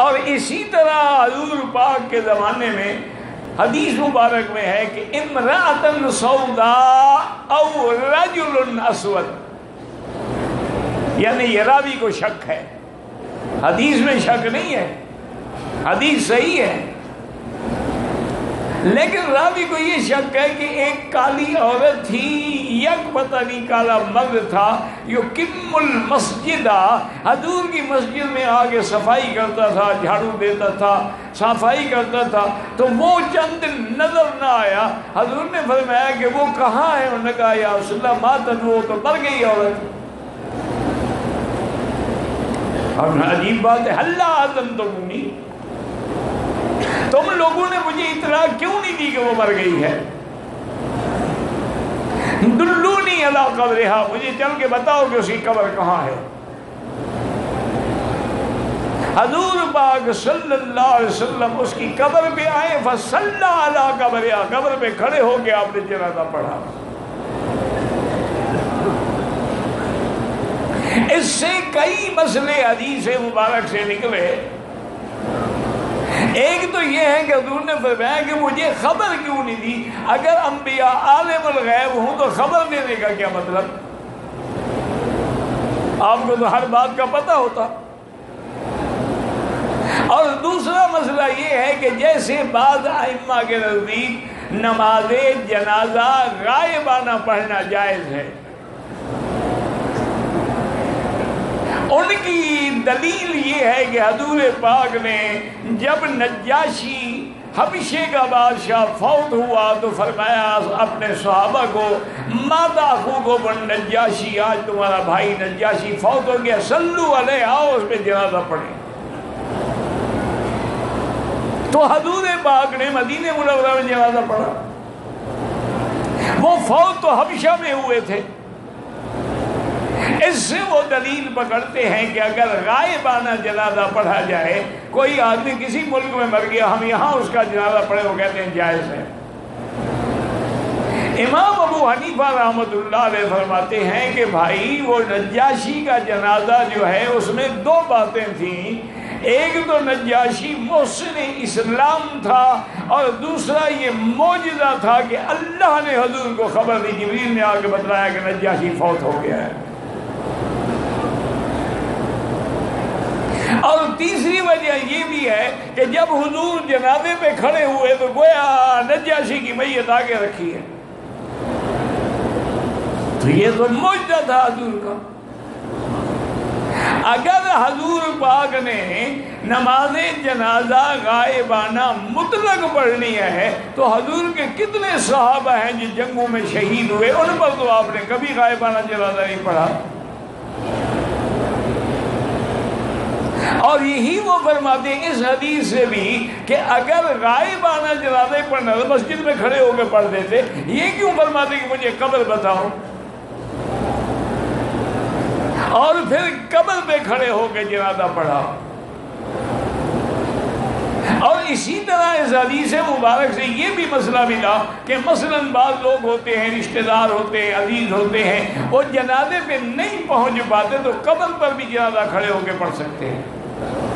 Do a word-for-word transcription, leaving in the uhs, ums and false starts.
اور اسی طرح حضور پاک کے زمانے میں حدیث مبارک میں ہے کہ امرأۃ سوداء او رجل اسود، یعنی یہ راوی کو شک ہے، حدیث میں شک نہیں ہے، حدیث صحیح ہے، لیکن راوی کو یہ شک ہے کہ ایک کالی عورت تھی، یک پتہ نہیں کالا مرد تھا، یقیم المسجد، حضور کی مسجد میں آگے صفائی کرتا تھا، جھاڑو دیتا تھا، صفائی کرتا تھا، تو وہ چند دن نظر نہ آیا۔ حضور نے فرمایا کہ وہ کہاں ہے؟ انہوں نے کہا یا رسول اللہ ماتت، وہ تو مر گئی عورت۔ اور عجیب بات ہے، حل اعلمتمونی، تم لوگوں نے مجھے اطلاع کیوں نہیں دی کہ وہ مر گئی ہے؟ دلونی علی قبرہا، مجھے چل کے بتاؤ کہ اس کی قبر کہاں ہے۔ حضور پاک صلی اللہ علیہ وسلم اس کی قبر پہ آئے، فصلی علی قبرہا، قبر پہ کھڑے ہو کے آپ نے جنازہ پڑھا۔ اس سے کئی مسئلے حدیث مبارک سے نکلے۔ ایک تو یہ ہے کہ حضور نے فرمایا کہ مجھے خبر کیوں نہیں دی؟ اگر انبیاء عالم الغیب ہوں تو خبر دینے کا کیا مطلب؟ آپ کو تو ہر بات کا پتہ ہوتا۔ اور دوسرا مسئلہ یہ ہے کہ جیسے بعض ائمہ کے نزدیک نماز جنازہ غائبانہ پڑھنا جائز ہے، ان کی دلیل یہ ہے کہ حضور پاک نے جب نجاشی حبشے کا بادشاہ فوت ہوا تو فرمایا اپنے صحابہ کو، ماذا اخوکم نجاشی، آج تمہارا بھائی نجاشی فوت ہو گیا، صلو علیہ، آؤ اس پہ جنازہ پڑھیں۔ تو حضور پاک نے مدینہ منورہ میں جنازہ پڑھا۔ وہ فوت تو حبشہ میں ہوئے تھے، اس سے وہ دلیل پکڑتے ہیں کہ اگر غائبانہ جنازہ پڑھا جائے، کوئی آدمی کسی ملک میں مر گیا، ہم یہاں اس کا جنازہ پڑھے، وہ کہتے ہیں جائز ہے۔ امام ابو حنیفہ رحمۃ اللہ علیہ فرماتے ہیں کہ بھائی وہ نجاشی کا جنازہ جو ہے اس میں دو باتیں تھیں، ایک تو نجاشی محسن اسلام تھا، اور دوسرا یہ معجزہ تھا کہ اللہ نے حضور کو خبر دی، جبریل نے آ کے بتلایا کہ نجاشی فوت ہو گیا ہے۔ اور تیسری وجہ یہ بھی ہے کہ جب حضور جنازے پہ کھڑے ہوئے تو گویا نجاشی کی میت آگے رکھی ہے، تو یہ تو معجزہ تھا حضور کا۔ اگر حضور پاک نے نماز جنازہ غائبانہ مطلق پڑھنی ہے تو حضور کے کتنے صحابہ ہیں جو جنگوں میں شہید ہوئے، ان پر تو آپ نے کبھی غائبانہ جنازہ نہیں پڑھا۔ اور یہی وہ فرماتے ہیں اس حدیث سے بھی کہ اگر غائبانہ جنازے پڑھنا تو مسجد میں کھڑے ہو کے پڑھ دیتے، یہ کیوں فرماتے کہ مجھے قبر بتاؤ؟ اور پھر قبر پہ کھڑے ہو کے جنازہ پڑھا۔ اور اسی طرح اس حدیث مبارک سے یہ بھی مسئلہ ملا کہ مثلاً بعض لوگ ہوتے ہیں، رشتہ دار ہوتے ہیں، عزیز ہوتے ہیں، وہ جنازے پہ نہیں پہنچ پاتے تو قبر پر بھی جنازہ کھڑے ہو کے پڑھ سکتے ہیں۔